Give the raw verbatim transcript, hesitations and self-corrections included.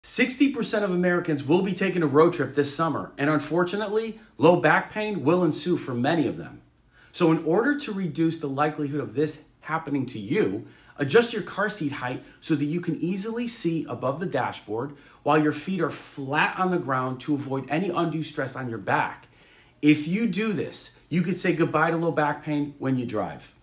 sixty percent of Americans will be taking a road trip this summer, and unfortunately, low back pain will ensue for many of them. So in order to reduce the likelihood of this happening to you, adjust your car seat height so that you can easily see above the dashboard while your feet are flat on the ground to avoid any undue stress on your back. If you do this, you could say goodbye to low back pain when you drive.